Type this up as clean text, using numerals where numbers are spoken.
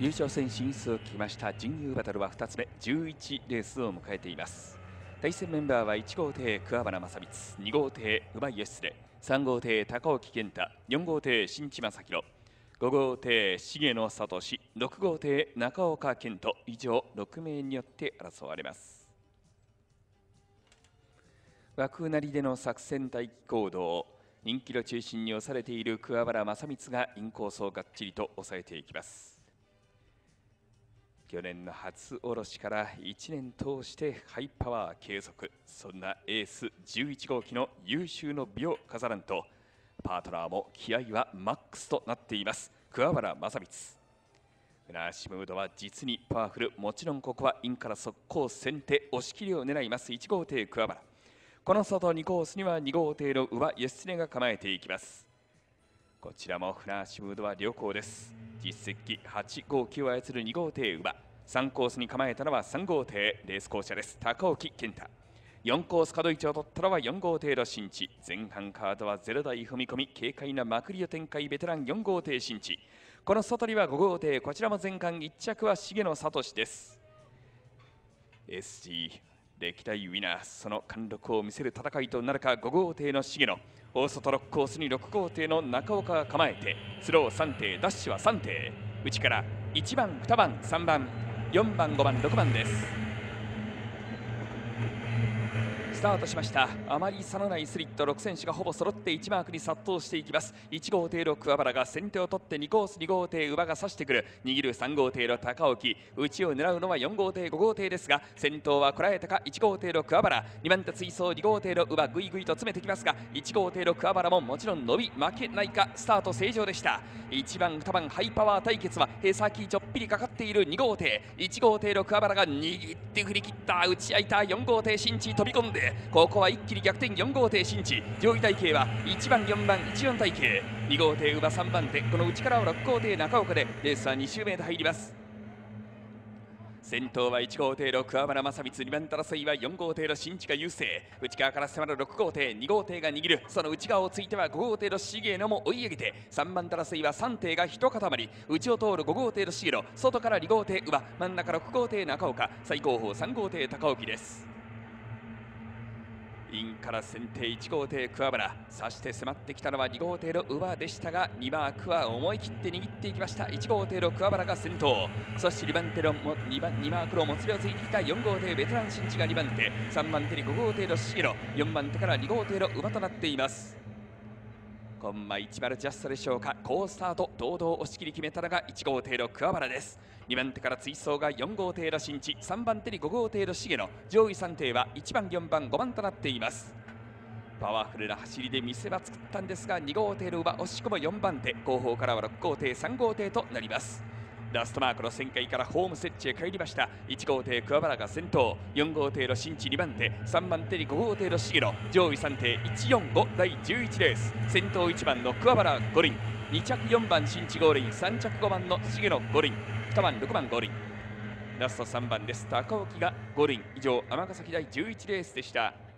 優勝戦進出を決めました神宮バトルは2つ目11レースを迎えています。対戦メンバーは1号艇桑原正光、2号艇馬井義経、3号艇高沖健太、4号艇新地正弘、5号艇重野聡、6号艇中岡健人、以上6名によって争われます。枠なりでの作戦待機行動、人気の中心に押されている桑原正光がインコースをがっちりと抑えていきます。去年の初卸から1年通してハイパワー継続、そんなエース11号機の優秀の美を飾らんと、パートナーも気合はマックスとなっています桑原正光。船足ムードは実にパワフル。もちろんここはインから速攻先手押し切りを狙います1号艇桑原。この外2コースには2号艇の馬義経が構えていきます。こちらも船足ムードは良好です。実績8号機を操る2号艇馬、3コースに構えたのは3号艇レース巧者です高沖健太、4コース角位置を取ったのは4号艇の新地。前半カードは0台踏み込み軽快なまくりを展開ベテラン4号艇新地。この外には5号艇、こちらも前半1着は重野聡です。 SG 歴代ウィナー、その貫禄を見せる戦いとなるか。5号艇の重野、大外6コースに6号艇の中岡が構えて、スロー3艇、ダッシュは3艇、内から1番2番3番4番5番6番です。スタートしました。あまり差のないスリット6選手がほぼ揃って1マークに殺到していきます。1号艇の桑原が先手を取って2コース2号艇馬が差してくる。握る3号艇の高沖、内を狙うのは4号艇5号艇ですが、先頭はこらえたか1号艇の桑原。2番手追走2号艇の馬ぐいぐいと詰めてきますが、1号艇の桑原ももちろん伸び負けないか。スタート正常でした。1番2番ハイパワー対決はへさきちょっぴりかかっている2号艇。1号艇の桑原が握って振り切った。打ち合いた4号艇新地飛び込んで、ここは一気に逆転。4号艇新地、上位体系は1番4番14体系、2号艇馬3番手、この内からは6号艇中岡でレースは2周目で入ります。先頭は1号艇の桑原正光、2番手争いは4号艇の新地が優勢。内側から迫る6号艇、2号艇が握る。その内側をついては5号艇の重野も追い上げて、3番手争いは3艇が一塊。内を通る5号艇の重野、外から2号艇馬、真ん中6号艇中岡、最後方3号艇高沖です。インから先手1号艇桑原、そして迫ってきたのは2号艇の馬でしたが、2マークは思い切って握っていきました。1号艇の桑原が先頭、そして2番手の2マークのもつれをついてきた4号艇ベテラン新地が2番手、3番手に5号艇の重野、4番手から2号艇の馬となっています。コンマ10ジャストでしょうか。好スタート、堂々押し切り決めたのが1号艇の桑原です。2番手から追走が4号艇の新地、3番手に5号艇の重野、上位3艇は1番4番5番となっています。パワフルな走りで見せ場作ったんですが、2号艇の馬押し込む4番手、後方からは6号艇3号艇となります。ラストマークの旋回からホーム設置へ帰りました。1号艇桑原が先頭、4号艇の新地2番手、3番手に5号艇の重野、上位3艇145第11レース。先頭1番の桑原五輪、2着4番新地五輪、3着5番の重野五輪、2番6番五輪、ラスト3番です高沖が五輪。以上尼崎第11レースでした。